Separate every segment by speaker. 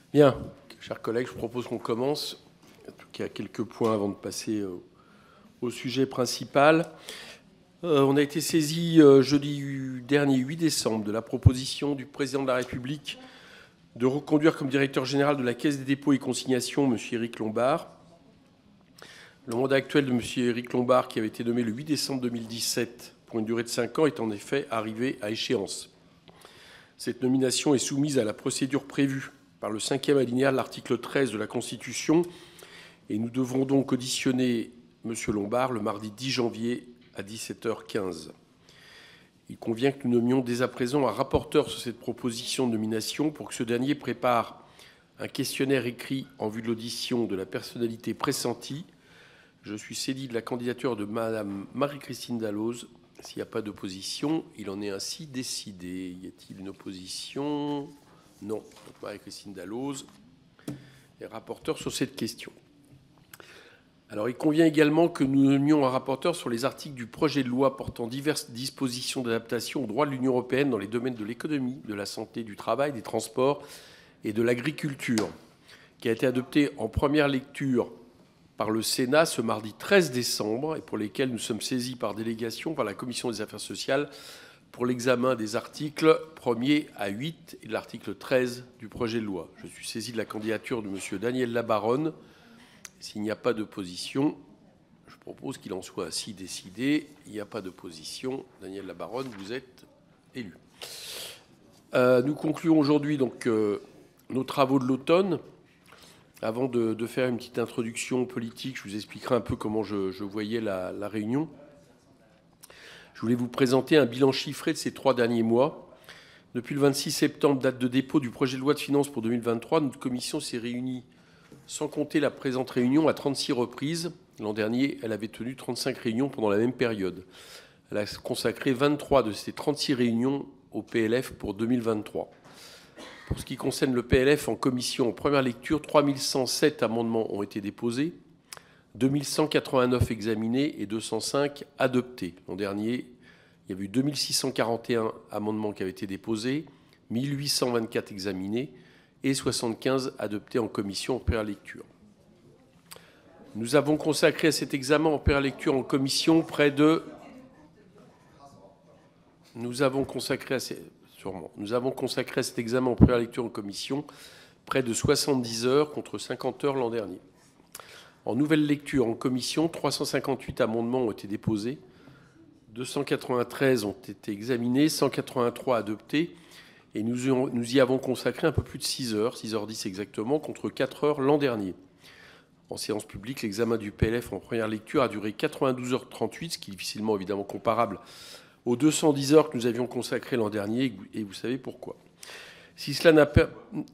Speaker 1: Bien, chers collègues, je propose qu'on commence. Il y a quelques points avant de passer au sujet principal. On a été saisi jeudi dernier, 8 décembre, de la proposition du président de la République de reconduire comme directeur général de la Caisse des dépôts et consignations M. Éric Lombard. Le mandat actuel de M. Éric Lombard, qui avait été nommé le 8 décembre 2017 pour une durée de 5 ans, est en effet arrivé à échéance. Cette nomination est soumise à la procédure prévue par le 5e alinéa de l'article 13 de la Constitution, et nous devrons donc auditionner M. Lombard le mardi 10 janvier à 17h15. Il convient que nous nommions dès à présent un rapporteur sur cette proposition de nomination pour que ce dernier prépare un questionnaire écrit en vue de l'audition de la personnalité pressentie. Je suis saisi de la candidature de Madame Marie-Christine Dalloz. S'il n'y a pas d'opposition, il en est ainsi décidé. Y a-t-il une opposition ? Non. Marie-Christine Dalloz est rapporteure sur cette question. Alors, il convient également que nous nommions un rapporteur sur les articles du projet de loi portant diverses dispositions d'adaptation au droit de l'Union européenne dans les domaines de l'économie, de la santé, du travail, des transports et de l'agriculture, qui a été adopté en première lecture par le Sénat ce mardi 13 décembre et pour lesquels nous sommes saisis par délégation par la Commission des affaires sociales pour l'examen des articles 1er à 8 et de l'article 13 du projet de loi. Je suis saisi de la candidature de M. Daniel Labaronne. S'il n'y a pas d'opposition, je propose qu'il en soit ainsi décidé. Il n'y a pas d'opposition. Daniel Labaronne, vous êtes élu. Nous concluons aujourd'hui donc nos travaux de l'automne. Avant de faire une petite introduction politique, je vous expliquerai un peu comment je voyais la réunion. Je voulais vous présenter un bilan chiffré de ces 3 derniers mois. Depuis le 26 septembre, date de dépôt du projet de loi de finances pour 2023, notre commission s'est réunie, sans compter la présente réunion, à 36 reprises. L'an dernier, elle avait tenu 35 réunions pendant la même période. Elle a consacré 23 de ces 36 réunions au PLF pour 2023. Pour ce qui concerne le PLF en commission en première lecture, 3107 amendements ont été déposés, 2189 examinés et 205 adoptés. L'an dernier, il y avait eu 2641 amendements qui avaient été déposés, 1824 examinés et 75 adoptés en commission en première lecture. Nous avons consacré à cet examen en première lecture en commission près de... Nous avons consacré à cet examen en première lecture en commission près de 70 heures contre 50 heures l'an dernier. En nouvelle lecture en commission, 358 amendements ont été déposés, 293 ont été examinés, 183 adoptés, et nous y avons consacré un peu plus de 6 heures, 6h10 exactement, contre 4 heures l'an dernier. En séance publique, l'examen du PLF en première lecture a duré 92h38, ce qui est difficilement évidemment comparable aux 210 heures que nous avions consacrées l'an dernier, et vous savez pourquoi. Si cela n'a pas...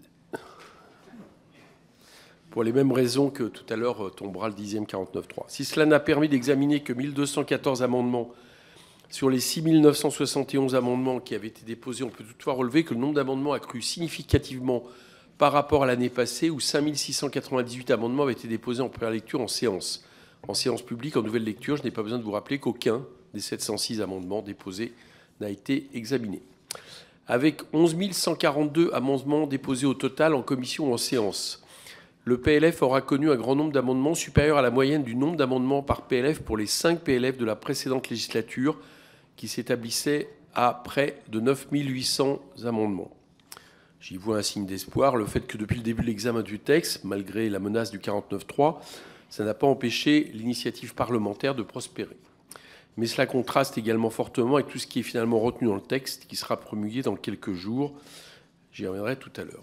Speaker 1: Pour les mêmes raisons que tout à l'heure tombera le 10e 49.3. Si cela n'a permis d'examiner que 1214 amendements sur les 6971 amendements qui avaient été déposés, on peut toutefois relever que le nombre d'amendements a cru significativement par rapport à l'année passée où 5698 amendements avaient été déposés en première lecture en séance. En séance publique, en nouvelle lecture, je n'ai pas besoin de vous rappeler qu'aucun des 706 amendements déposés n'a été examiné. Avec 11 142 amendements déposés au total en commission ou en séance, le PLF aura connu un grand nombre d'amendements supérieur à la moyenne du nombre d'amendements par PLF pour les 5 PLF de la précédente législature, qui s'établissait à près de 9 800 amendements. J'y vois un signe d'espoir, le fait que depuis le début de l'examen du texte, malgré la menace du 49.3, ça n'a pas empêché l'initiative parlementaire de prospérer. Mais cela contraste également fortement avec tout ce qui est finalement retenu dans le texte, qui sera promulgué dans quelques jours. J'y reviendrai tout à l'heure.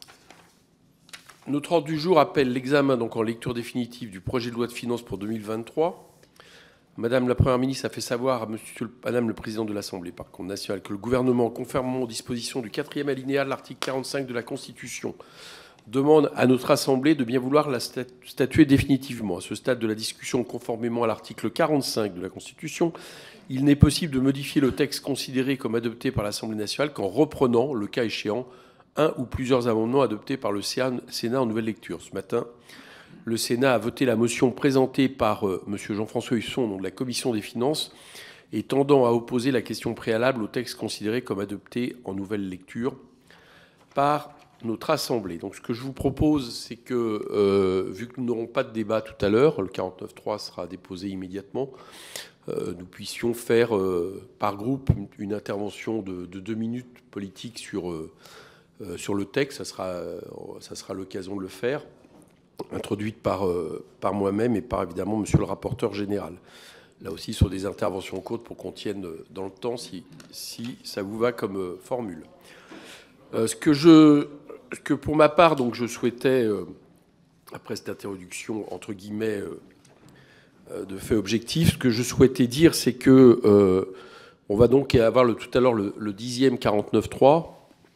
Speaker 1: Notre ordre du jour appelle l'examen, donc en lecture définitive, du projet de loi de finances pour 2023. Madame la Première ministre a fait savoir à Madame le Président de l'Assemblée nationale que le gouvernement, conformément aux dispositions du 4e alinéa de l'article 45 de la Constitution, demande à notre Assemblée de bien vouloir la statuer définitivement. À ce stade de la discussion, conformément à l'article 45 de la Constitution, il n'est possible de modifier le texte considéré comme adopté par l'Assemblée nationale qu'en reprenant, le cas échéant, un ou plusieurs amendements adoptés par le Sénat en nouvelle lecture. Ce matin, le Sénat a voté la motion présentée par M. Jean-François Husson, au nom de la Commission des finances, et tendant à opposer la question préalable au texte considéré comme adopté en nouvelle lecture par notre Assemblée. Donc ce que je vous propose, c'est que, vu que nous n'aurons pas de débat tout à l'heure, le 49.3 sera déposé immédiatement, nous puissions faire par groupe une intervention de 2 minutes politique sur le texte. Ça sera l'occasion de le faire, introduite par moi-même et par évidemment monsieur le rapporteur général. Là aussi sur des interventions courtes pour qu'on tienne dans le temps, si ça vous va comme formule. Ce que pour ma part, donc, je souhaitais, après cette introduction entre guillemets de fait objectif, ce que je souhaitais dire, c'est que on va donc avoir tout à l'heure le 10e 49.3.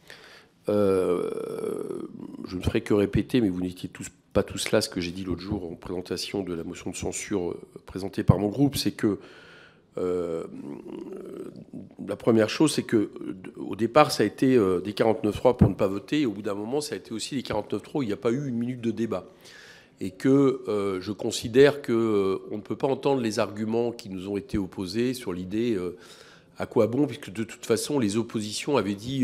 Speaker 1: Je ne ferai que répéter, mais vous n'étiez pas tous là, ce que j'ai dit l'autre jour en présentation de la motion de censure présentée par mon groupe, c'est que la première chose, c'est que au départ, ça a été des 49.3 pour ne pas voter, et au bout d'un moment, ça a été aussi des 49.3 où il n'y a pas eu une minute de débat. Et que je considère qu'on ne peut pas entendre les arguments qui nous ont été opposés sur l'idée à quoi bon, puisque de toute façon, les oppositions avaient dit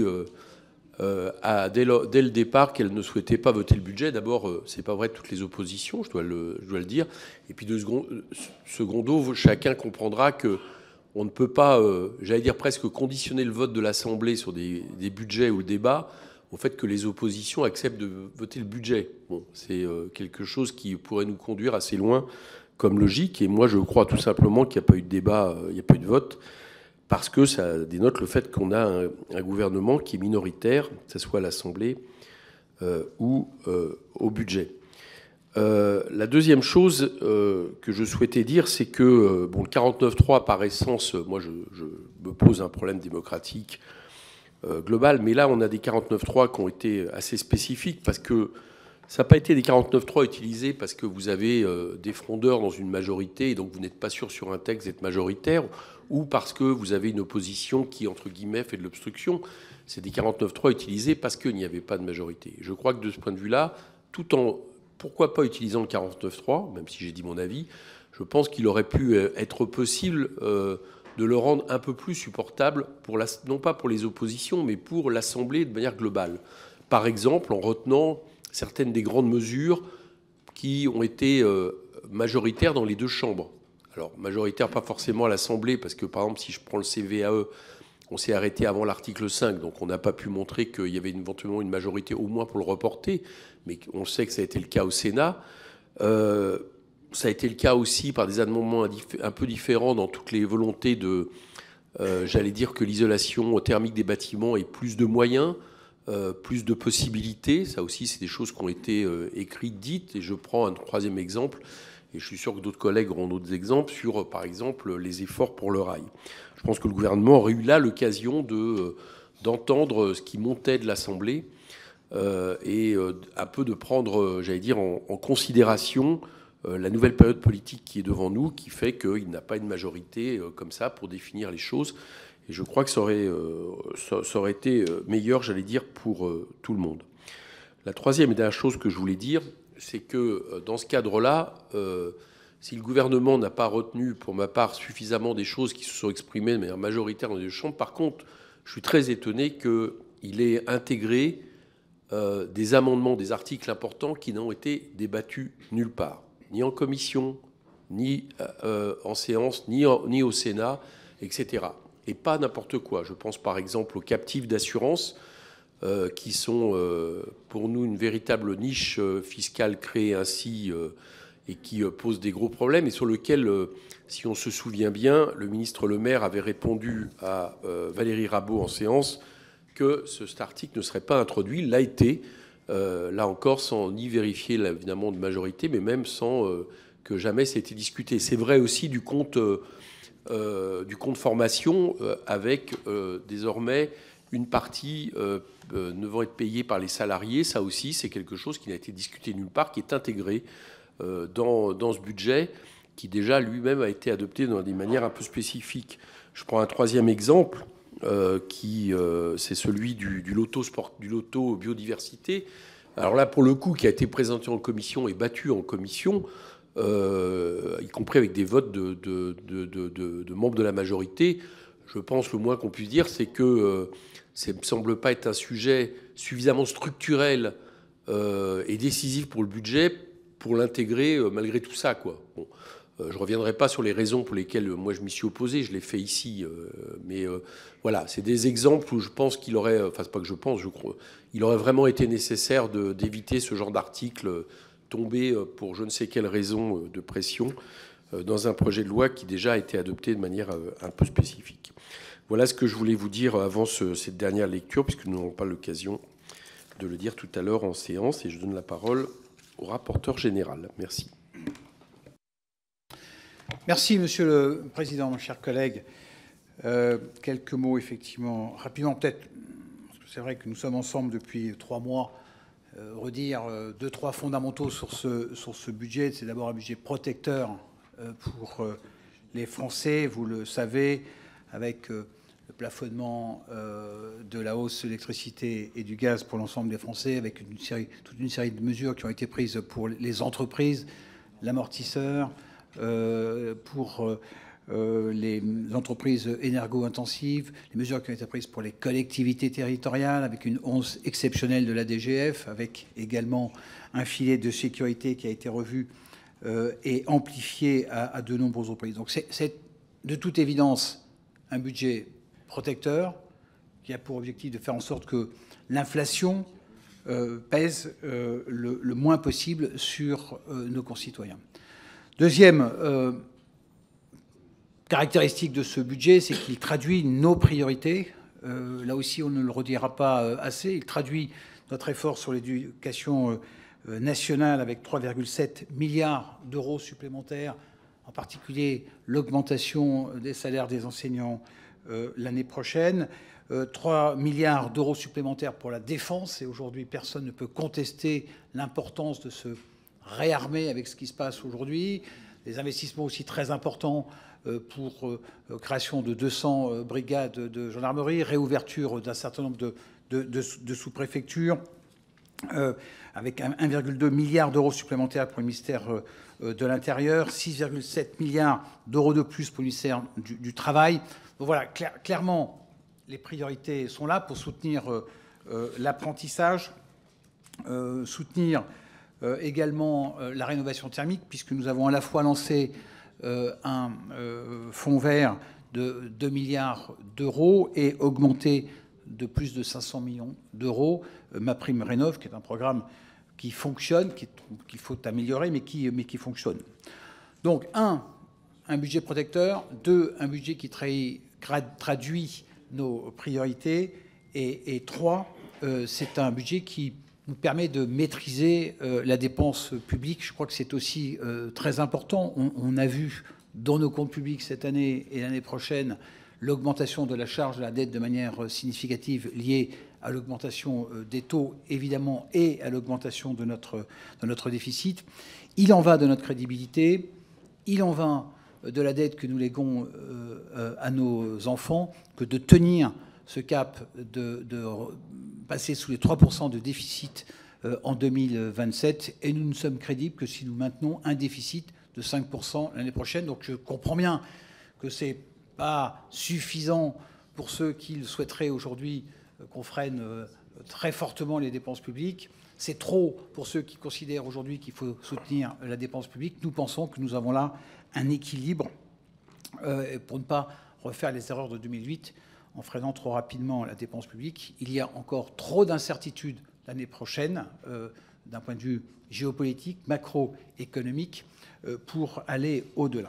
Speaker 1: dès le départ qu'elles ne souhaitaient pas voter le budget. D'abord, c'est pas vrai de toutes les oppositions, je dois le dire. Et puis secondo, chacun comprendra que on ne peut pas, j'allais dire presque conditionner le vote de l'Assemblée sur des budgets ou le débat au fait que les oppositions acceptent de voter le budget. Bon, c'est quelque chose qui pourrait nous conduire assez loin comme logique. Et moi, je crois tout simplement qu'il n'y a pas eu de débat, il n'y a pas eu de vote, parce que ça dénote le fait qu'on a un gouvernement qui est minoritaire, que ce soit à l'Assemblée ou au budget. La deuxième chose que je souhaitais dire, c'est que le 49.3, par essence, moi, je me pose un problème démocratique global, mais là, on a des 49.3 qui ont été assez spécifiques, parce que ça n'a pas été des 49.3 utilisés parce que vous avez des frondeurs dans une majorité, et donc vous n'êtes pas sûr sur un texte d'être majoritaire, ou parce que vous avez une opposition qui, entre guillemets, fait de l'obstruction. C'est des 49.3 utilisés parce qu'il n'y avait pas de majorité. Je crois que de ce point de vue-là, pourquoi pas utilisant le 49.3, même si j'ai dit mon avis, je pense qu'il aurait pu être possible de le rendre un peu plus supportable, non pas pour les oppositions, mais pour l'Assemblée de manière globale. Par exemple, en retenant certaines des grandes mesures qui ont été majoritaires dans les deux chambres. Alors, majoritaire pas forcément à l'Assemblée, parce que, par exemple, si je prends le CVAE, on s'est arrêté avant l'article 5, donc on n'a pas pu montrer qu'il y avait éventuellement une majorité, au moins pour le reporter, mais on sait que ça a été le cas au Sénat. Ça a été le cas aussi par des amendements un peu différents dans toutes les volontés de, j'allais dire, que l'isolation thermique des bâtiments ait plus de moyens, plus de possibilités. Ça aussi, c'est des choses qui ont été écrites, dites. Et je prends un troisième exemple, et je suis sûr que d'autres collègues auront d'autres exemples, sur, par exemple, les efforts pour le rail. Je pense que le gouvernement aurait eu là l'occasion d'entendre ce qui montait de l'Assemblée et un peu de prendre, j'allais dire, en considération la nouvelle période politique qui est devant nous, qui fait qu'il n'a pas une majorité comme ça pour définir les choses. Et je crois que ça aurait été meilleur, j'allais dire, pour tout le monde. La troisième et dernière chose que je voulais dire, c'est que dans ce cadre-là, si le gouvernement n'a pas retenu, pour ma part, suffisamment des choses qui se sont exprimées de manière majoritaire dans les deux chambres, par contre, je suis très étonné qu'il ait intégré des amendements, des articles importants qui n'ont été débattus nulle part, ni en commission, ni en séance, ni au Sénat, etc. Et pas n'importe quoi. Je pense par exemple aux captifs d'assurance, qui sont pour nous une véritable niche fiscale créée ainsi et qui pose des gros problèmes, et sur lequel, si on se souvient bien, le ministre Le Maire avait répondu à Valérie Rabault en séance que cet article ne serait pas introduit. Il l'a été, là encore, sans ni vérifier évidemment de majorité, mais même sans que jamais ça ait été discuté. C'est vrai aussi du compte formation, avec désormais une partie devant être payée par les salariés. Ça aussi, c'est quelque chose qui n'a été discuté nulle part, qui est intégré dans ce budget, qui déjà lui-même a été adopté dans des manières un peu spécifiques. Je prends un troisième exemple, c'est celui du loto biodiversité. Alors là, pour le coup, qui a été présenté en commission et battu en commission, y compris avec des votes de membres de la majorité. Je pense le moins qu'on puisse dire, c'est que ça ne me semble pas être un sujet suffisamment structurelle et décisive pour le budget pour l'intégrer malgré tout ça, quoi. Bon, je ne reviendrai pas sur les raisons pour lesquelles moi je m'y suis opposé, je l'ai fait ici, mais voilà, c'est des exemples où je pense qu'il aurait, enfin c'est pas que je pense, je crois, il aurait vraiment été nécessaire d'éviter ce genre d'article tombé pour je ne sais quelle raison de pression dans un projet de loi qui déjà a été adopté de manière un peu spécifique. Voilà ce que je voulais vous dire avant cette dernière lecture, puisque nous n'aurons pas l'occasion de le dire tout à l'heure en séance, et je donne la parole au rapporteur général. Merci.
Speaker 2: Merci, Monsieur le Président, mon cher collègue. Quelques mots, effectivement, rapidement peut-être, parce que c'est vrai que nous sommes ensemble depuis 3 mois, redire 2-3 fondamentaux sur ce budget. C'est d'abord un budget protecteur pour les Français, vous le savez, avec le plafonnement de la hausse de l'électricité et du gaz pour l'ensemble des Français, avec toute une série de mesures qui ont été prises pour les entreprises, l'amortisseur, pour les entreprises énergo-intensives, les mesures qui ont été prises pour les collectivités territoriales, avec une hausse exceptionnelle de la DGF, avec également un filet de sécurité qui a été revu et amplifié à de nombreuses reprises. Donc c'est de toute évidence un budget protecteur qui a pour objectif de faire en sorte que l'inflation pèse le moins possible sur nos concitoyens. Deuxième caractéristique de ce budget, c'est qu'il traduit nos priorités. Là aussi, on ne le redira pas assez. Il traduit notre effort sur l'éducation nationale avec 3,7 milliards d'euros supplémentaires, en particulier l'augmentation des salaires des enseignants l'année prochaine, 3 milliards d'euros supplémentaires pour la défense, et aujourd'hui personne ne peut contester l'importance de se réarmer avec ce qui se passe aujourd'hui, des investissements aussi très importants pour création de 200 brigades de gendarmerie, réouverture d'un certain nombre de sous-préfectures, avec 1,2 milliard d'euros supplémentaires pour le ministère de l'Intérieur, 6,7 milliards d'euros de plus pour le ministère du Travail. Donc voilà, clairement, les priorités sont là pour soutenir l'apprentissage, soutenir également la rénovation thermique, puisque nous avons à la fois lancé un fonds vert de 2 milliards d'euros et augmenté de plus de 500 millions d'euros MaPrimeRénov', qui est un programme qui fonctionne, qu'il faut améliorer, mais qui fonctionne. Donc, un budget protecteur, 2, un budget qui traduit nos priorités, et 3, c'est un budget qui nous permet de maîtriser la dépense publique. Je crois que c'est aussi très important. On a vu dans nos comptes publics cette année et l'année prochaine l'augmentation de la charge de la dette de manière significative liée à l'augmentation des taux, évidemment, et à l'augmentation de notre déficit. Il en va de notre crédibilité, il en va de la dette que nous léguons à nos enfants, que de tenir ce cap de passer sous les 3% de déficit en 2027. Et nous ne sommes crédibles que si nous maintenons un déficit de 5% l'année prochaine. Donc je comprends bien que ce n'est pas suffisant pour ceux qui souhaiteraient aujourd'hui qu'on freine très fortement les dépenses publiques. C'est trop pour ceux qui considèrent aujourd'hui qu'il faut soutenir la dépense publique. Nous pensons que nous avons là un équilibre pour ne pas refaire les erreurs de 2008 en freinant trop rapidement la dépense publique. Il y a encore trop d'incertitudes l'année prochaine d'un point de vue géopolitique, macroéconomique, pour aller au-delà.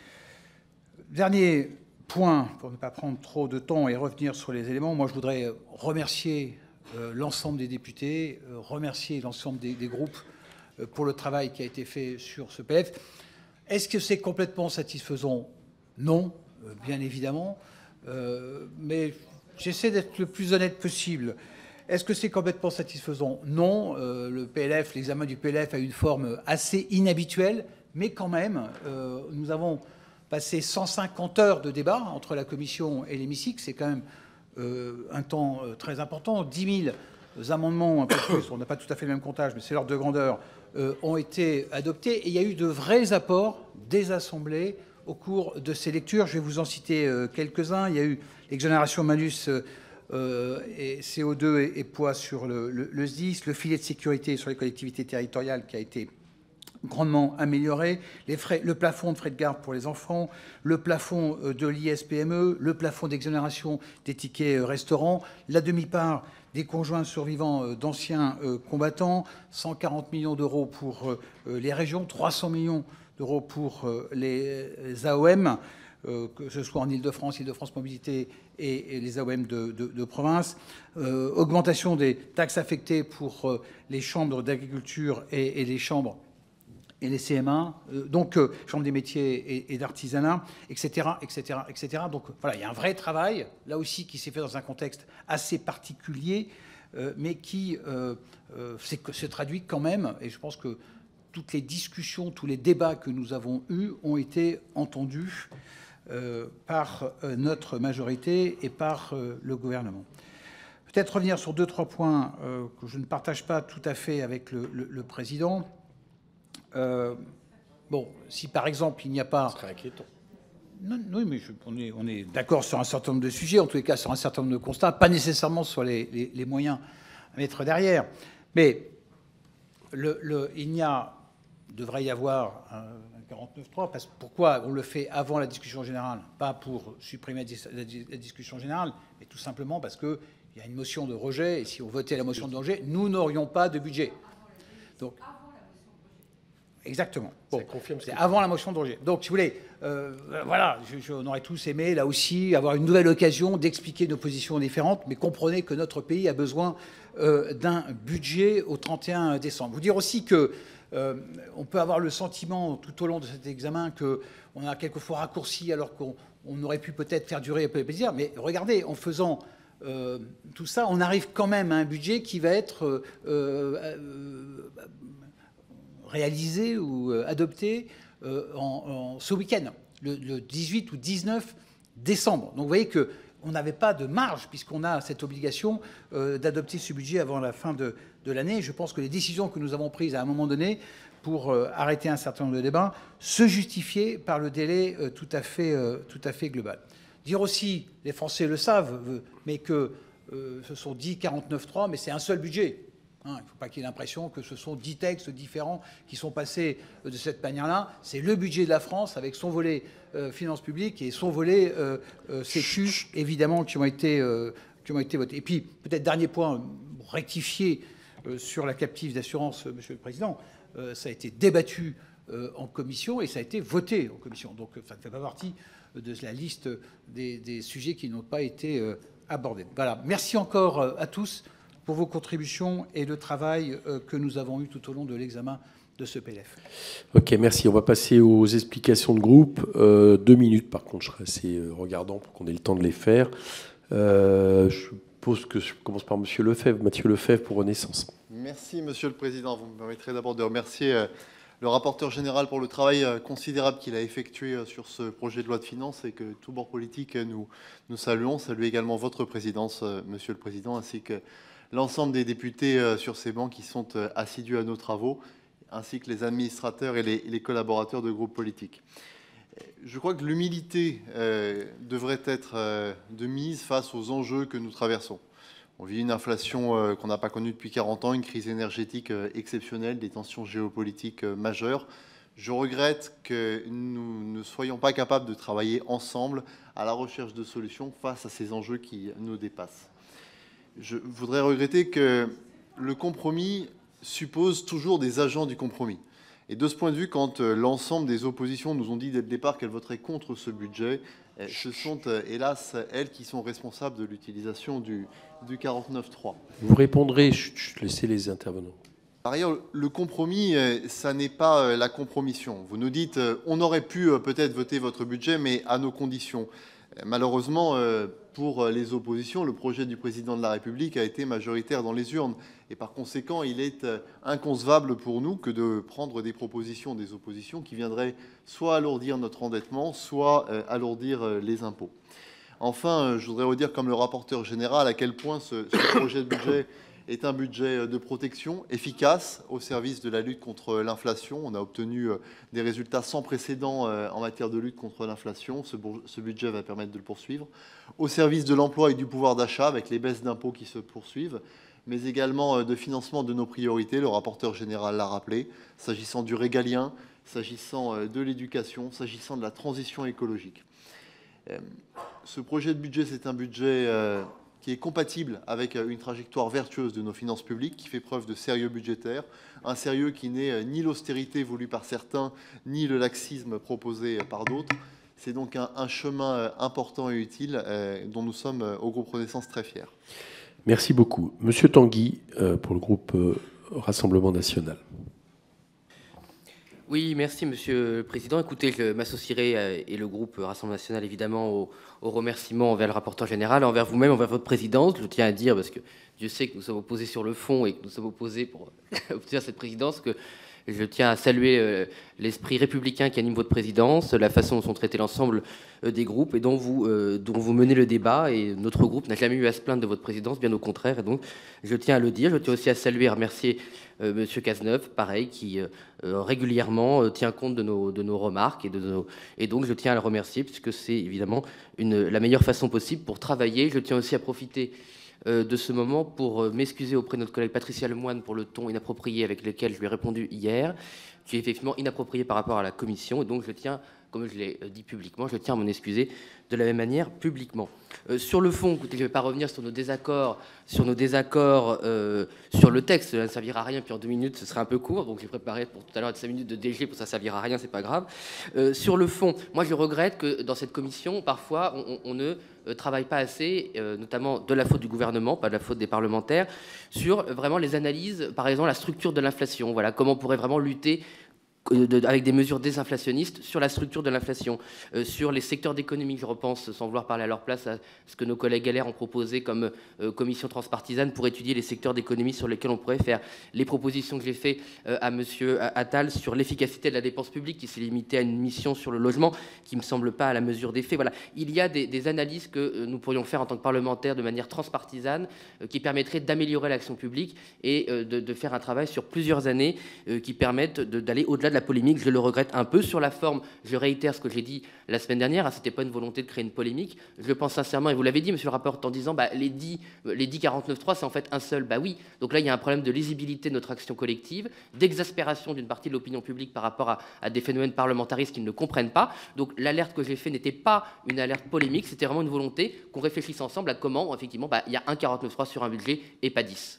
Speaker 2: Dernier point, pour ne pas prendre trop de temps et revenir sur les éléments, moi je voudrais remercier l'ensemble des députés, remercier l'ensemble des groupes pour le travail qui a été fait sur ce PLF. Est-ce que c'est complètement satisfaisant? Non, bien évidemment, mais j'essaie d'être le plus honnête possible. Est-ce que c'est complètement satisfaisant? Non, le PLF, l'examen du PLF a une forme assez inhabituelle, mais quand même, nous avons passé 150 heures de débat entre la commission et l'hémicycle. C'est quand même un temps très important. 10 000 amendements, un peu plus, on n'a pas tout à fait le même comptage, mais c'est l'ordre de grandeur, ont été adoptés. Et il y a eu de vrais apports des assemblées au cours de ces lectures. Je vais vous en citer quelques-uns. Il y a eu l'exonération malus et CO2 et poids sur le SDIS, le filet de sécurité sur les collectivités territoriales qui a été grandement amélioré, le plafond de frais de garde pour les enfants, le plafond de l'ISPME, le plafond d'exonération des tickets restaurants, la demi-part des conjoints survivants d'anciens combattants, 140 millions d'euros pour les régions, 300 millions d'euros pour les AOM, que ce soit en Ile-de-France, Ile-de-France Mobilité et les AOM de province, augmentation des taxes affectées pour les chambres d'agriculture et les chambres et les CMA, donc Chambre des métiers et d'artisanat, etc., etc., etc. Donc voilà, il y a un vrai travail, là aussi, qui s'est fait dans un contexte assez particulier, mais qui se traduit quand même, et je pense que toutes les discussions, tous les débats que nous avons eus ont été entendus par notre majorité et par le gouvernement. Peut-être revenir sur 2-3 points que je ne partage pas tout à fait avec le président. Bon, si par exemple il n'y a pas...
Speaker 1: Ce serait inquiétant.
Speaker 2: Non, mais on est d'accord sur un certain nombre de sujets, en tous les cas sur un certain nombre de constats, pas nécessairement sur les moyens à mettre derrière. Mais devrait y avoir un 49.3, pourquoi on le fait avant la discussion générale? Pas pour supprimer la discussion générale, mais tout simplement parce qu'il y a une motion de rejet, et si on votait la motion de rejet, nous n'aurions pas de budget. Donc, exactement. Bon, c'est avant la motion de rejet. Donc, si vous voulez, voilà, on aurait tous aimé, là aussi, avoir une nouvelle occasion d'expliquer nos positions différentes, mais comprenez que notre pays a besoin d'un budget au 31 décembre. Vous dire aussi que on peut avoir le sentiment, tout au long de cet examen, qu'on a quelquefois raccourci, alors qu'on aurait pu peut-être faire durer un peu les plaisirs, mais regardez, en faisant tout ça, on arrive quand même à un budget qui va être... réalisé ou adopté ce week-end, le 18 ou 19 décembre. Donc vous voyez qu'on n'avait pas de marge, puisqu'on a cette obligation d'adopter ce budget avant la fin de l'année. Je pense que les décisions que nous avons prises à un moment donné pour arrêter un certain nombre de débats se justifiaient par le délai tout à fait global. Dire aussi, les Français le savent, mais que ce sont 10 49.3, mais c'est un seul budget. Il ne faut pas qu'il y ait l'impression que ce sont 10 textes différents qui sont passés de cette manière-là. C'est le budget de la France avec son volet finances publiques et son volet sécu, évidemment, qui ont été votés. Et puis, peut-être dernier point, rectifier sur la captive d'assurance, Monsieur le Président, ça a été débattu en commission et ça a été voté en commission. Donc, ça ne fait pas partie de la liste des sujets qui n'ont pas été abordés. Voilà. Merci encore à tous pour vos contributions et le travail que nous avons eu tout au long de l'examen de ce PLF.
Speaker 1: Ok, merci. On va passer aux explications de groupe. 2 minutes, par contre, je serai assez regardant pour qu'on ait le temps de les faire. Je suppose que je commence par Monsieur Lefebvre, Mathieu Lefebvre pour Renaissance.
Speaker 3: Merci, Monsieur le Président. Vous me permettrez d'abord de remercier le rapporteur général pour le travail considérable qu'il a effectué sur ce projet de loi de finances et que tout bord politique nous saluons. Saluez également votre présidence, Monsieur le Président, ainsi que l'ensemble des députés sur ces bancs qui sont assidus à nos travaux, ainsi que les administrateurs et les collaborateurs de groupes politiques. Je crois que l'humilité devrait être de mise face aux enjeux que nous traversons. On vit une inflation qu'on n'a pas connue depuis 40 ans, une crise énergétique exceptionnelle, des tensions géopolitiques majeures. Je regrette que nous ne soyons pas capables de travailler ensemble à la recherche de solutions face à ces enjeux qui nous dépassent. Je voudrais regretter que le compromis suppose toujours des agents du compromis. Et de ce point de vue, quand l'ensemble des oppositions nous ont dit dès le départ qu'elles voteraient contre ce budget, ce sont hélas elles qui sont responsables de l'utilisation du 49.3.
Speaker 1: Vous répondrez, laissez les intervenants.
Speaker 3: Par ailleurs, le compromis, ça n'est pas la compromission. Vous nous dites, on aurait pu peut-être voter votre budget, mais à nos conditions. Malheureusement, pour les oppositions, le projet du président de la République a été majoritaire dans les urnes. Et par conséquent, il est inconcevable pour nous que de prendre des propositions des oppositions qui viendraient soit alourdir notre endettement, soit alourdir les impôts. Enfin, je voudrais redire, comme le rapporteur général, à quel point ce projet de budget est un budget de protection efficace au service de la lutte contre l'inflation. On a obtenu des résultats sans précédent en matière de lutte contre l'inflation. Ce budget va permettre de le poursuivre. Au service de l'emploi et du pouvoir d'achat, avec les baisses d'impôts qui se poursuivent, mais également de financement de nos priorités. Le rapporteur général l'a rappelé, s'agissant du régalien, s'agissant de l'éducation, s'agissant de la transition écologique. Ce projet de budget, c'est un budget qui est compatible avec une trajectoire vertueuse de nos finances publiques, qui fait preuve de sérieux budgétaire, un sérieux qui n'est ni l'austérité voulue par certains, ni le laxisme proposé par d'autres. C'est donc un chemin important et utile dont nous sommes au groupe Renaissance très fiers.
Speaker 1: Merci beaucoup. Monsieur Tanguy, pour le groupe Rassemblement national.
Speaker 4: Oui, merci Monsieur le Président. Écoutez, je m'associerai, et le groupe Rassemblement national, évidemment, aux remerciements envers le rapporteur général, envers vous-même, envers votre présidence. Je tiens à dire, parce que Dieu sait que nous sommes opposés sur le fond et que nous sommes opposés pour obtenir cette présidence, que je tiens à saluer l'esprit républicain qui anime votre présidence, la façon dont sont traités l'ensemble des groupes et dont vous menez le débat. Et notre groupe n'a jamais eu à se plaindre de votre présidence, bien au contraire. Et donc, je tiens à le dire. Je tiens aussi à saluer et à remercier Monsieur Cazeneuve, pareil, qui régulièrement tient compte de nos remarques. Et donc, je tiens à le remercier, puisque c'est évidemment la meilleure façon possible pour travailler. Je tiens aussi à profiter de ce moment pour m'excuser auprès de notre collègue Patricia Lemoine pour le ton inapproprié avec lequel je lui ai répondu hier, qui est effectivement inapproprié par rapport à la commission. Et donc, je tiens, comme je l'ai dit publiquement, je tiens à m'en excuser de la même manière publiquement. Sur le fond, écoutez, je ne vais pas revenir sur nos désaccords sur le texte. Ça ne servira à rien, puis en 2 minutes, ce serait un peu court. Donc, j'ai préparé pour tout à l'heure 5 minutes de DG, pour ça ne servira à rien, c'est pas grave. Sur le fond, moi, je regrette que dans cette commission, parfois, on ne travaille pas assez, notamment de la faute du gouvernement, pas de la faute des parlementaires, sur vraiment les analyses, par exemple, la structure de l'inflation. Voilà, comment on pourrait vraiment lutter avec des mesures désinflationnistes sur la structure de l'inflation, sur les secteurs d'économie. Je repense, sans vouloir parler à leur place, à ce que nos collègues LR ont proposé comme commission transpartisane pour étudier les secteurs d'économie sur lesquels on pourrait faire les propositions que j'ai faites à monsieur Attal sur l'efficacité de la dépense publique, qui s'est limitée à une mission sur le logement, qui ne me semble pas à la mesure des faits. Voilà. Il y a des analyses que nous pourrions faire en tant que parlementaires de manière transpartisane, qui permettraient d'améliorer l'action publique et de faire un travail sur plusieurs années qui permettent d'aller au-delà de la polémique. Je le regrette un peu. Sur la forme, je réitère ce que j'ai dit la semaine dernière, c'était pas une volonté de créer une polémique. Je le pense sincèrement, et vous l'avez dit, monsieur le rapporteur, en disant les 10 49.3, c'est en fait un seul. Oui. Donc là, il y a un problème de lisibilité de notre action collective, d'exaspération d'une partie de l'opinion publique par rapport à des phénomènes parlementaristes qu'ils ne comprennent pas. Donc l'alerte que j'ai faite n'était pas une alerte polémique, c'était vraiment une volonté qu'on réfléchisse ensemble à comment, effectivement, il y a un 49.3 sur un budget et pas 10.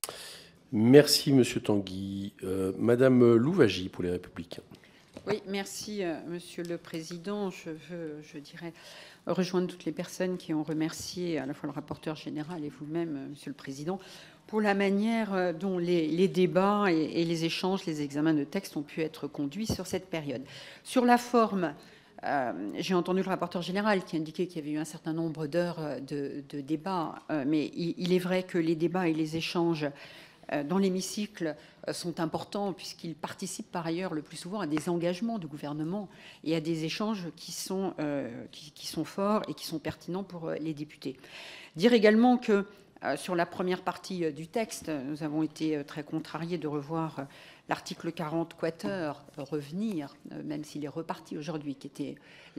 Speaker 1: Merci, Monsieur Tanguy. Madame Louwagie, pour les Républicains.
Speaker 5: Oui, merci, Monsieur le Président. Je veux, je dirais, rejoindre toutes les personnes qui ont remercié à la fois le rapporteur général et vous-même, Monsieur le Président, pour la manière dont les débats et les échanges, les examens de textes ont pu être conduits sur cette période. Sur la forme, j'ai entendu le rapporteur général qui indiquait qu'il y avait eu un certain nombre d'heures de débats, mais il est vrai que les débats et les échanges dans l'hémicycle sont importants puisqu'ils participent par ailleurs le plus souvent à des engagements du gouvernement et à des échanges qui sont forts et qui sont pertinents pour les députés. Dire également que sur la première partie du texte, nous avons été très contrariés de revoir l'article 40 quater revenir, même s'il est reparti aujourd'hui, qui était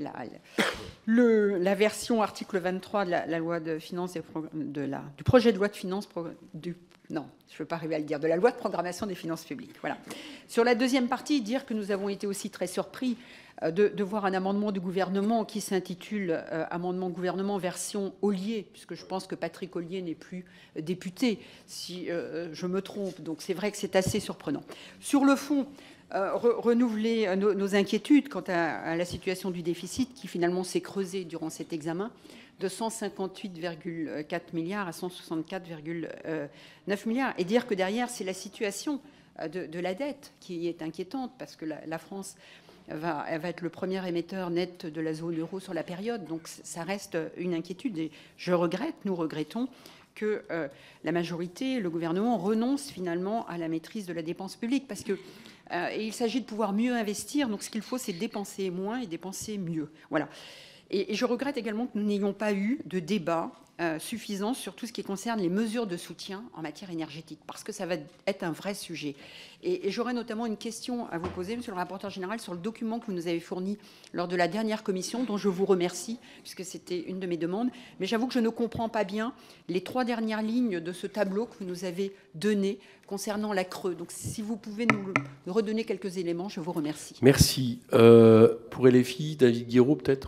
Speaker 5: la version article 23 de la loi de finances du projet de loi de finances non, je ne peux pas arriver à le dire, de la loi de programmation des finances publiques. Voilà. Sur la deuxième partie, dire que nous avons été aussi très surpris de voir un amendement du gouvernement qui s'intitule amendement gouvernement version Ollier, puisque je pense que Patrick Ollier n'est plus député, si je me trompe. Donc c'est vrai que c'est assez surprenant. Sur le fond, renouveler nos inquiétudes quant à la situation du déficit qui finalement s'est creusé durant cet examen, de 158,4 milliards à 164,9 milliards. Et dire que derrière, c'est la situation de la dette qui est inquiétante, parce que la France elle va être le premier émetteur net de la zone euro sur la période. Donc ça reste une inquiétude. Et nous regrettons que la majorité, le gouvernement, renonce finalement à la maîtrise de la dépense publique. Parce que il s'agit de pouvoir mieux investir. Donc ce qu'il faut, c'est dépenser moins et dépenser mieux. Voilà. Et je regrette également que nous n'ayons pas eu de débat suffisant sur tout ce qui concerne les mesures de soutien en matière énergétique, parce que ça va être un vrai sujet. Et j'aurais notamment une question à vous poser, monsieur le rapporteur général, sur le document que vous nous avez fourni lors de la dernière commission, dont je vous remercie, puisque c'était une de mes demandes. Mais j'avoue que je ne comprends pas bien les 3 dernières lignes de ce tableau que vous nous avez donné concernant la Creux. Donc si vous pouvez nous redonner quelques éléments, je vous remercie.
Speaker 1: Merci. Pour LFI, David Guiraud, peut-être.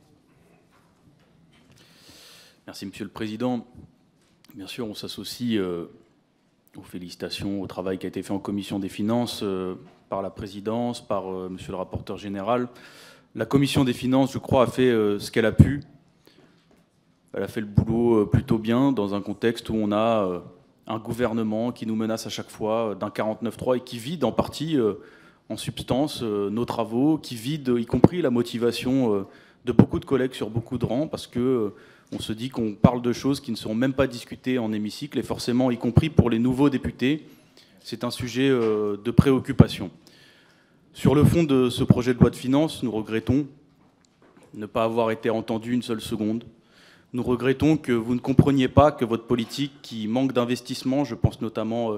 Speaker 6: Merci, Monsieur le Président. Bien sûr, on s'associe aux félicitations au travail qui a été fait en commission des finances par la présidence, par Monsieur le rapporteur général. La commission des finances, je crois, a fait ce qu'elle a pu. Elle a fait le boulot plutôt bien dans un contexte où on a un gouvernement qui nous menace à chaque fois d'un 49.3 et qui vide en partie, en substance, nos travaux, qui vide y compris la motivation de beaucoup de collègues sur beaucoup de rangs, parce que on se dit qu'on parle de choses qui ne seront même pas discutées en hémicycle, et forcément, y compris pour les nouveaux députés, c'est un sujet de préoccupation. Sur le fond de ce projet de loi de finances, nous regrettons ne pas avoir été entendus une seule seconde. Nous regrettons que vous ne compreniez pas que votre politique, qui manque d'investissement, je pense notamment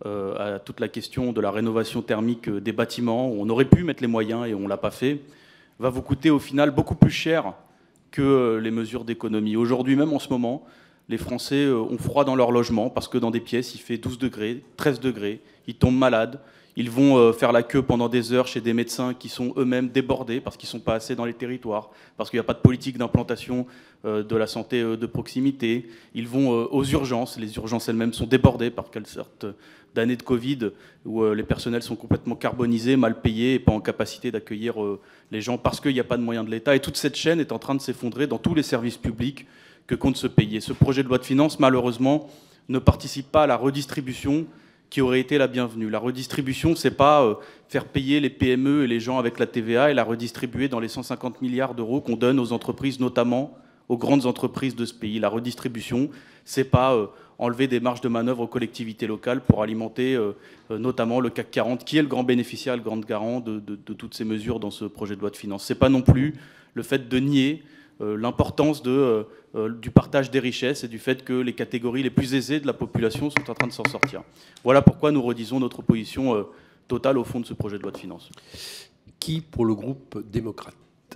Speaker 6: à toute la question de la rénovation thermique des bâtiments, où on aurait pu mettre les moyens et on ne l'a pas fait, va vous coûter au final beaucoup plus cher que les mesures d'économie. Aujourd'hui même, en ce moment, les Français ont froid dans leur logement parce que dans des pièces, il fait 12 degrés, 13 degrés, ils tombent malades, ils vont faire la queue pendant des heures chez des médecins qui sont eux-mêmes débordés parce qu'ils ne sont pas assez dans les territoires, parce qu'il n'y a pas de politique d'implantation de la santé de proximité. Ils vont aux urgences, les urgences elles-mêmes sont débordées par quelle sorte d'années de Covid où les personnels sont complètement carbonisés, mal payés et pas en capacité d'accueillir les gens parce qu'il n'y a pas de moyens de l'État. Et toute cette chaîne est en train de s'effondrer dans tous les services publics que compte se payer. Ce projet de loi de finances, malheureusement, ne participe pas à la redistribution qui aurait été la bienvenue. La redistribution, c'est pas faire payer les PME et les gens avec la TVA et la redistribuer dans les 150 milliards d'euros qu'on donne aux entreprises, notamment aux grandes entreprises de ce pays. La redistribution, c'est pas enlever des marges de manœuvre aux collectivités locales pour alimenter notamment le CAC 40, qui est le grand bénéficiaire, le grand garant de toutes ces mesures dans ce projet de loi de finances. C'est pas non plus le fait de nier l'importance du partage des richesses et du fait que les catégories les plus aisées de la population sont en train de s'en sortir. Voilà pourquoi nous redisons notre opposition totale au fond de ce projet de loi de finances.
Speaker 1: Qui pour le groupe démocrate?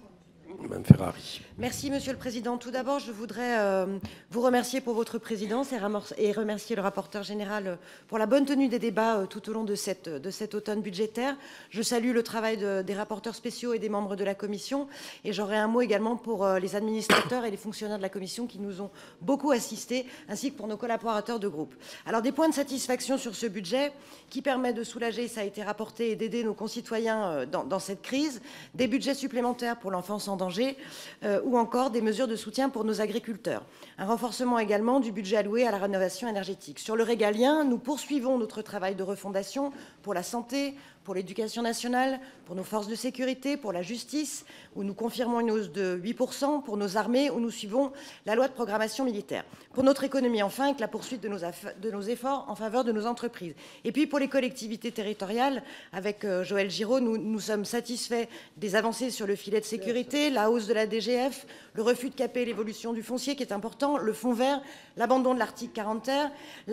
Speaker 1: Mme Ferrari.
Speaker 7: Merci, Monsieur le Président. Tout d'abord, je voudrais vous remercier pour votre présidence et remercier le rapporteur général pour la bonne tenue des débats tout au long de cet automne budgétaire. Je salue le travail des rapporteurs spéciaux et des membres de la Commission. Et j'aurai un mot également pour les administrateurs et les fonctionnaires de la Commission qui nous ont beaucoup assistés, ainsi que pour nos collaborateurs de groupe. Alors, des points de satisfaction sur ce budget qui permet de soulager, ça a été rapporté, et d'aider nos concitoyens dans cette crise, des budgets supplémentaires pour l'enfance en danger, ou encore des mesures de soutien pour nos agriculteurs. Un renforcement également du budget alloué à la rénovation énergétique. Sur le régalien, nous poursuivons notre travail de refondation pour la santé, pour l'éducation nationale, pour nos forces de sécurité, pour la justice, où nous confirmons une hausse de 8%, pour nos armées, où nous suivons la loi de programmation militaire. Pour notre économie, enfin, avec la poursuite de nos efforts en faveur de nos entreprises. Et puis pour les collectivités territoriales, avec Joël Giraud, nous sommes satisfaits des avancées sur le filet de sécurité, la hausse de la DGF, le refus de caper l'évolution du foncier qui est important, le fonds vert, l'abandon de l'article 40 terre,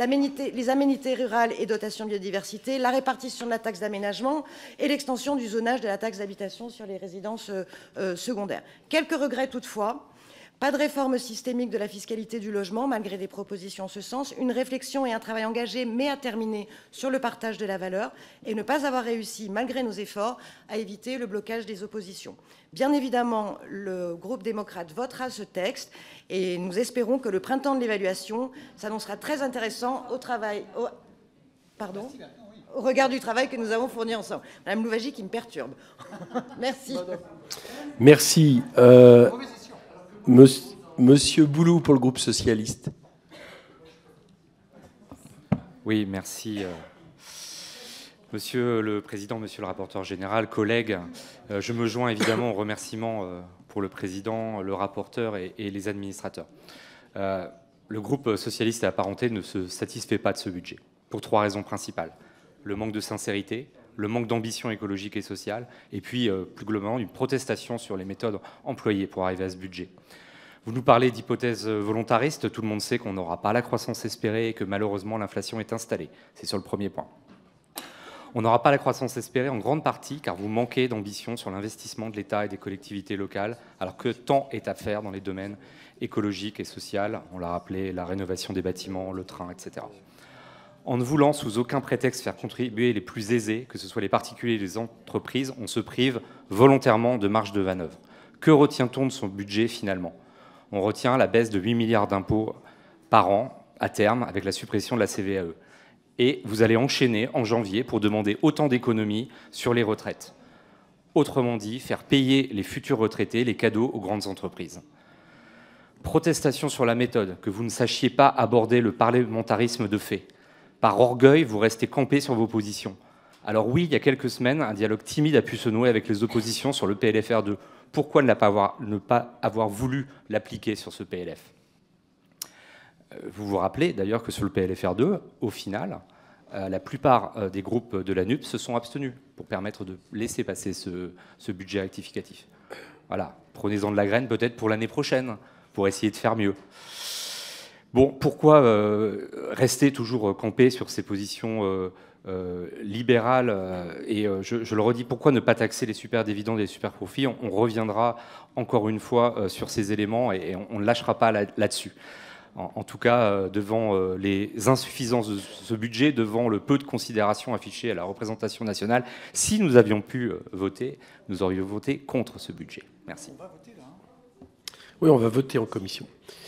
Speaker 7: les aménités rurales et dotation biodiversité, la répartition de la taxe d'aménagement et l'extension du zonage de la taxe d'habitation sur les résidences secondaires. Quelques regrets toutefois. Pas de réforme systémique de la fiscalité du logement, malgré des propositions en ce sens. Une réflexion et un travail engagé, mais à terminer, sur le partage de la valeur. Et ne pas avoir réussi, malgré nos efforts, à éviter le blocage des oppositions. Bien évidemment, le groupe démocrate votera ce texte. Et nous espérons que le printemps de l'évaluation s'annoncera très intéressant au travail... Pardon ? Au regard du travail que nous avons fourni ensemble. Madame Louwagie qui me perturbe. Merci.
Speaker 1: Merci. Monsieur Boulou pour le groupe socialiste.
Speaker 8: Oui, merci. Monsieur le Président, Monsieur le rapporteur général, collègues, je me joins évidemment aux remerciements pour le Président, le rapporteur et les administrateurs. Le groupe socialiste et apparenté ne se satisfait pas de ce budget, pour 3 raisons principales. Le manque de sincérité, le manque d'ambition écologique et sociale, et puis plus globalement une protestation sur les méthodes employées pour arriver à ce budget. Vous nous parlez d'hypothèses volontaristes. Tout le monde sait qu'on n'aura pas la croissance espérée et que malheureusement l'inflation est installée. C'est sur le premier point. On n'aura pas la croissance espérée en grande partie car vous manquez d'ambition sur l'investissement de l'État et des collectivités locales, alors que tant est à faire dans les domaines écologiques et sociaux. On l'a rappelé, la rénovation des bâtiments, le train, etc. En ne voulant sous aucun prétexte faire contribuer les plus aisés, que ce soit les particuliers et les entreprises, on se prive volontairement de marge de manœuvre. Que retient-on de son budget finalement? On retient la baisse de 8 milliards d'impôts par an à terme avec la suppression de la CVAE. Et vous allez enchaîner en janvier pour demander autant d'économies sur les retraites. Autrement dit, faire payer les futurs retraités les cadeaux aux grandes entreprises. Protestation sur la méthode, que vous ne sachiez pas aborder le parlementarisme de fait. Par orgueil, vous restez campé sur vos positions. Alors oui, il y a quelques semaines, un dialogue timide a pu se nouer avec les oppositions sur le PLFR 2. Pourquoi ne pas avoir voulu l'appliquer sur ce PLF? Vous vous rappelez d'ailleurs que sur le PLFR 2, au final, la plupart des groupes de la NUP se sont abstenus pour permettre de laisser passer ce budget rectificatif. Voilà, prenez-en de la graine peut-être pour l'année prochaine, pour essayer de faire mieux. Bon, pourquoi rester toujours campé sur ces positions libérales et je le redis, pourquoi ne pas taxer les super dividendes et les super profits? On reviendra encore une fois sur ces éléments et on ne lâchera pas là-dessus. En tout cas, devant les insuffisances de ce budget, devant le peu de considération affichée à la représentation nationale, si nous avions pu voter, nous aurions voté contre ce budget. Merci.
Speaker 2: On va voter là, hein.
Speaker 1: Oui, on va voter en commission.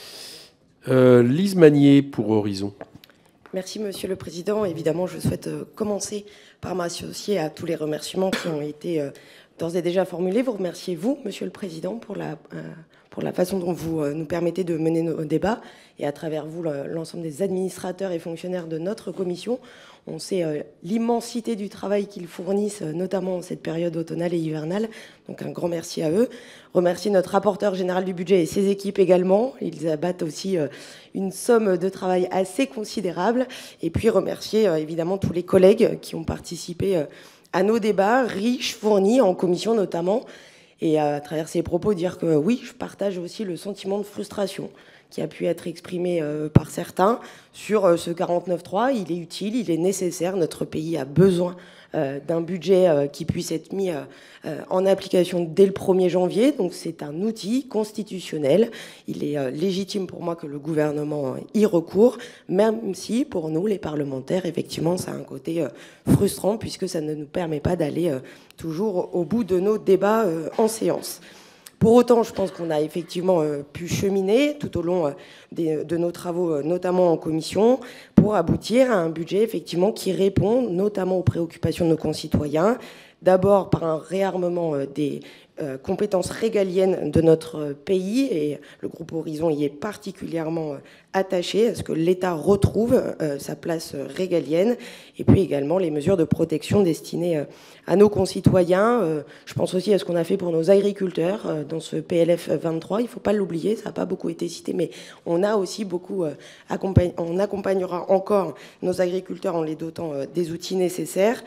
Speaker 1: Lise Magnier pour Horizon.
Speaker 9: Merci Monsieur le Président. Évidemment, je souhaite commencer par m'associer à tous les remerciements qui ont été d'ores et déjà formulés. Vous remerciez vous, Monsieur le Président, pour la façon dont vous nous permettez de mener nos débats et à travers vous l'ensemble des administrateurs et fonctionnaires de notre commission. On sait l'immensité du travail qu'ils fournissent, notamment en cette période automnale et hivernale. Donc un grand merci à eux. Remercier notre rapporteur général du budget et ses équipes également. Ils abattent aussi une somme de travail assez considérable. Et puis remercier évidemment tous les collègues qui ont participé à nos débats riches, fournis, en commission notamment. Et à travers ces propos, dire que oui, je partage aussi le sentiment de frustration qui a pu être exprimé par certains sur ce 49.3. Il est utile, il est nécessaire. Notre pays a besoin d'un budget qui puisse être mis en application dès le 1er janvier. Donc c'est un outil constitutionnel. Il est légitime pour moi que le gouvernement y recourt, même si pour nous, les parlementaires, effectivement, ça a un côté frustrant puisque ça ne nous permet pas d'aller toujours au bout de nos débats en séance. Pour autant, je pense qu'on a effectivement pu cheminer tout au long de nos travaux, notamment en commission, pour aboutir à un budget effectivement qui répond notamment aux préoccupations de nos concitoyens. D'abord par un réarmement des compétences régaliennes de notre pays, et le groupe Horizon y est particulièrement attaché à ce que l'État retrouve sa place régalienne, et puis également les mesures de protection destinées à nos concitoyens. Je pense aussi à ce qu'on a fait pour nos agriculteurs dans ce PLF 23. Il ne faut pas l'oublier, ça n'a pas beaucoup été cité, mais on a aussi beaucoup on accompagnera encore nos agriculteurs en les dotant des outils nécessaires.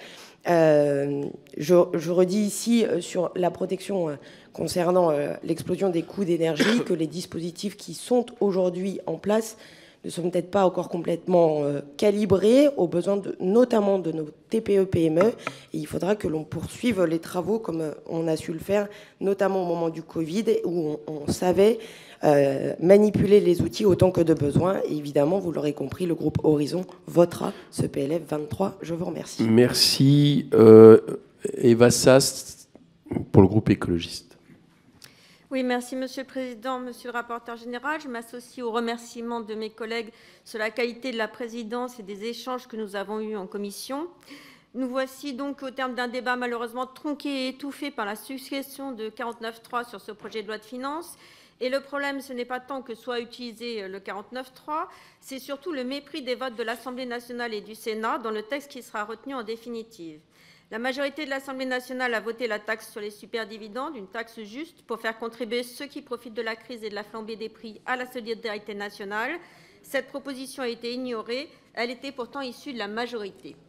Speaker 9: Je redis ici sur la protection concernant l'explosion des coûts d'énergie que les dispositifs qui sont aujourd'hui en place ne sont peut-être pas encore complètement calibrés aux besoins notamment de nos TPE-PME. Et il faudra que l'on poursuive les travaux comme on a su le faire, notamment au moment du Covid, où on savait manipuler les outils autant que de besoin. Et évidemment, vous l'aurez compris, le groupe Horizon votera ce PLF 23. Je vous remercie.
Speaker 1: Merci. Eva Sast pour le groupe écologiste.
Speaker 10: Oui, merci Monsieur le Président, Monsieur le rapporteur général. Je m'associe aux remerciements de mes collègues sur la qualité de la présidence et des échanges que nous avons eus en commission. Nous voici donc au terme d'un débat malheureusement tronqué et étouffé par la succession de 49.3 sur ce projet de loi de finances. Et le problème, ce n'est pas tant que soit utilisé le 49.3, c'est surtout le mépris des votes de l'Assemblée nationale et du Sénat dans le texte qui sera retenu en définitive. La majorité de l'Assemblée nationale a voté la taxe sur les superdividendes, une taxe juste pour faire contribuer ceux qui profitent de la crise et de la flambée des prix à la solidarité nationale. Cette proposition a été ignorée, elle était pourtant issue de la majorité.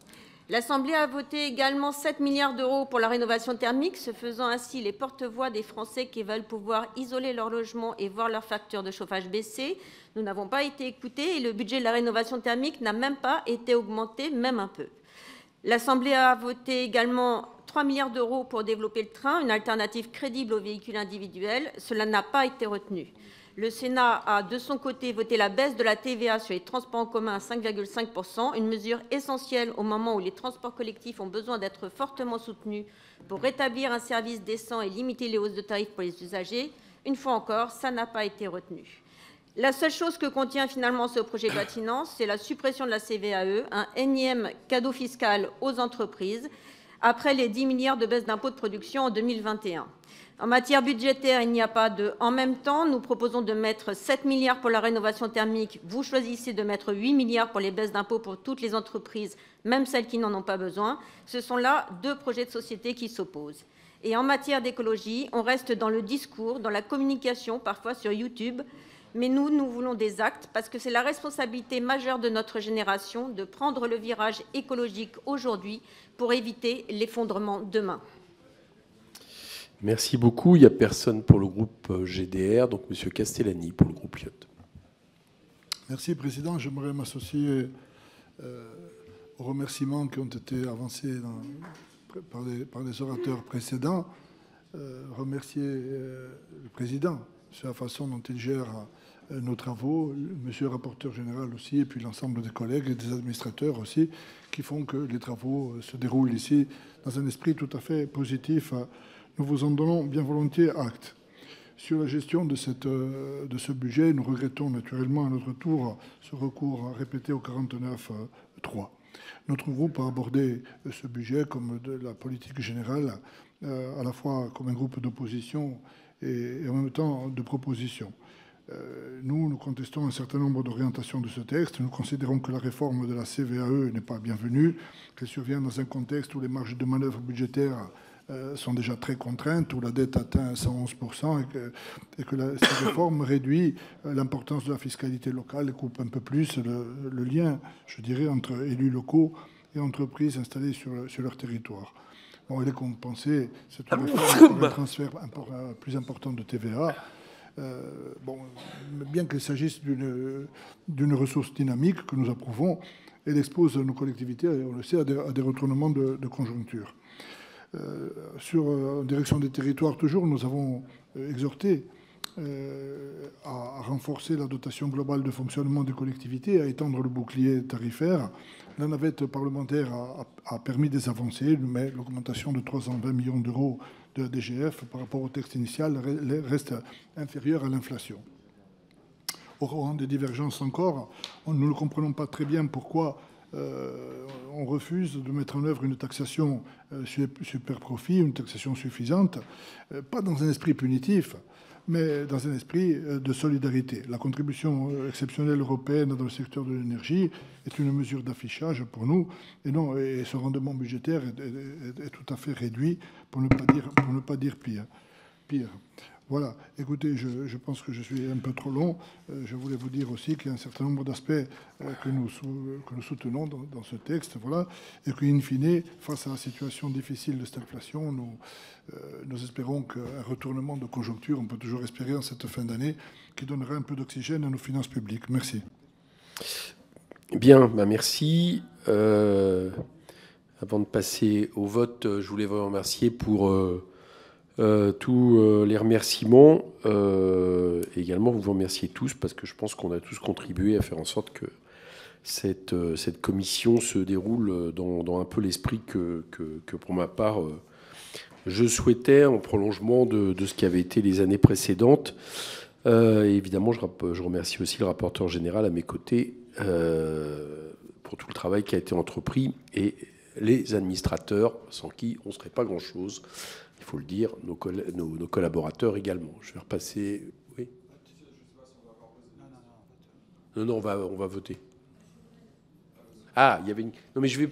Speaker 10: L'Assemblée a voté également 7 milliards d'euros pour la rénovation thermique, se faisant ainsi les porte-voix des Français qui veulent pouvoir isoler leur logement et voir leur facture de chauffage baisser. Nous n'avons pas été écoutés et le budget de la rénovation thermique n'a même pas été augmenté, même un peu. L'Assemblée a voté également 3 milliards d'euros pour développer le train, une alternative crédible aux véhicules individuels. Cela n'a pas été retenu. Le Sénat a, de son côté, voté la baisse de la TVA sur les transports en commun à 5,5 %, une mesure essentielle au moment où les transports collectifs ont besoin d'être fortement soutenus pour rétablir un service décent et limiter les hausses de tarifs pour les usagers. Une fois encore, ça n'a pas été retenu. La seule chose que contient finalement ce projet de loi de finances, c'est la suppression de la CVAE, un énième cadeau fiscal aux entreprises, après les 10 milliards de baisse d'impôts de production en 2021. En matière budgétaire, il n'y a pas de « en même temps ». Nous proposons de mettre 7 milliards pour la rénovation thermique. Vous choisissez de mettre 8 milliards pour les baisses d'impôts pour toutes les entreprises, même celles qui n'en ont pas besoin. Ce sont là deux projets de société qui s'opposent. Et en matière d'écologie, on reste dans le discours, dans la communication, parfois sur YouTube. Mais nous voulons des actes parce que c'est la responsabilité majeure de notre génération de prendre le virage écologique aujourd'hui pour éviter l'effondrement demain.
Speaker 1: Merci beaucoup. Il n'y a personne pour le groupe GDR, donc M. Castellani pour le groupe Lyot.
Speaker 11: Merci, Président. J'aimerais m'associer aux remerciements qui ont été avancés par les orateurs précédents. Remercier le Président sur la façon dont il gère nos travaux, Monsieur le rapporteur général aussi, et puis l'ensemble des collègues et des administrateurs aussi, qui font que les travaux se déroulent ici dans un esprit tout à fait positif. Nous vous en donnons bien volontiers acte. Sur la gestion de ce budget, nous regrettons naturellement à notre tour ce recours répété au 49.3. Notre groupe a abordé ce budget comme de la politique générale, à la fois comme un groupe d'opposition et en même temps de proposition. Nous contestons un certain nombre d'orientations de ce texte. Nous considérons que la réforme de la CVAE n'est pas bienvenue, qu'elle survient dans un contexte où les marges de manœuvre budgétaires sont déjà très contraintes, où la dette atteint 111% et que cette réforme réduit l'importance de la fiscalité locale et coupe un peu plus le lien, je dirais, entre élus locaux et entreprises installées sur leur territoire. Bon, elle est compensée, cette réforme, par un transfert plus important de TVA. Bien qu'il s'agisse d'une ressource dynamique que nous approuvons, elle expose nos collectivités, on le sait, à des retournements de conjoncture. En direction des territoires, toujours, nous avons exhorté à renforcer la dotation globale de fonctionnement des collectivités, à étendre le bouclier tarifaire. La navette parlementaire a permis des avancées, mais l'augmentation de 320 millions d'euros de la DGF par rapport au texte initial reste inférieure à l'inflation. Au rang des divergences encore, nous ne comprenons pas très bien pourquoi on refuse de mettre en œuvre une taxation super profit, une taxation suffisante, pas dans un esprit punitif, mais dans un esprit de solidarité. La contribution exceptionnelle européenne dans le secteur de l'énergie est une mesure d'affichage pour nous, et ce rendement budgétaire est tout à fait réduit, pour ne pas dire pire. Voilà, écoutez, je pense que je suis un peu trop long. Je voulais vous dire aussi qu'il y a un certain nombre d'aspects que nous soutenons dans ce texte, voilà, et qu'in fine, face à la situation difficile de cette inflation, nous espérons qu'un retournement de conjoncture, on peut toujours espérer en cette fin d'année, qui donnera un peu d'oxygène à nos finances publiques. Merci.
Speaker 1: Bien, merci. Avant de passer au vote, je voulais vous remercier pour tous les remerciements. Également, vous remercier tous parce que je pense qu'on a tous contribué à faire en sorte que cette commission se déroule dans un peu l'esprit que pour ma part, je souhaitais en prolongement de ce qui avait été les années précédentes. Et évidemment, je remercie aussi le rapporteur général à mes côtés pour tout le travail qui a été entrepris et les administrateurs sans qui on ne serait pas grand-chose. Il faut le dire, nos collaborateurs également. Je vais repasser. Oui. Non, on va voter. Ah, il y avait une. Non, mais je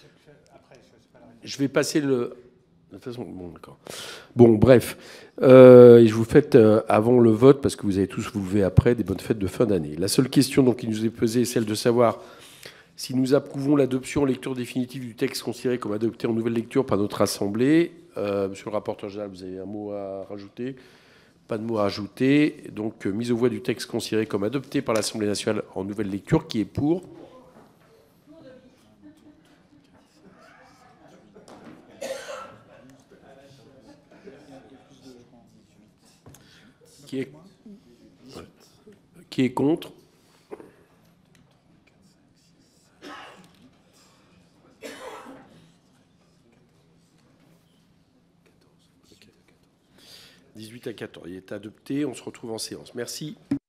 Speaker 1: vais passer le. De toute façon, bon, d'accord. Bon, bref. Et je vous fais avant le vote, parce que vous allez tous vous lever après, des bonnes fêtes de fin d'année. La seule question donc, qui nous est posée est celle de savoir Si nous approuvons l'adoption en lecture définitive du texte considéré comme adopté en nouvelle lecture par notre Assemblée, monsieur le rapporteur général, vous avez un mot à rajouter? Pas de mot à rajouter. Donc, mise aux voix du texte considéré comme adopté par l'Assemblée nationale en nouvelle lecture. Qui est pour? Qui est contre? « 18 à 14 ». Il est adopté. On se retrouve en séance. Merci.